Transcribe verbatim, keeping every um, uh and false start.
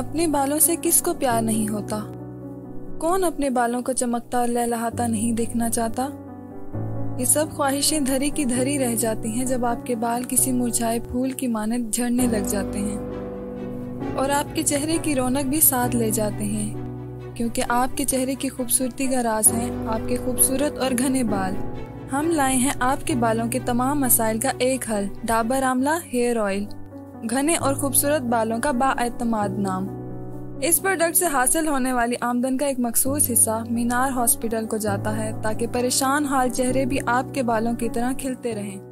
अपने बालों से किसको प्यार नहीं होता? कौन अपने बालों को चमकता और लहलहाता नहीं देखना चाहता? ये सब ख्वाहिशें धरी की धरी रह जाती हैं जब आपके बाल किसी मुरझाए फूल की मानद झड़ने लग जाते हैं और आपके चेहरे की रौनक भी साथ ले जाते हैं, क्योंकि आपके चेहरे की खूबसूरती का राज है आपके खूबसूरत और घने बाल। हम लाए हैं आपके बालों के तमाम मसाइल का एक हल, डाबर आमला हेयर ऑयल, घने और खूबसूरत बालों का बाएतमाद नाम। इस प्रोडक्ट से हासिल होने वाली आमदन का एक मखसूस हिस्सा मीनार हॉस्पिटल को जाता है ताकि परेशान हाल चेहरे भी आपके बालों की तरह खिलते रहें।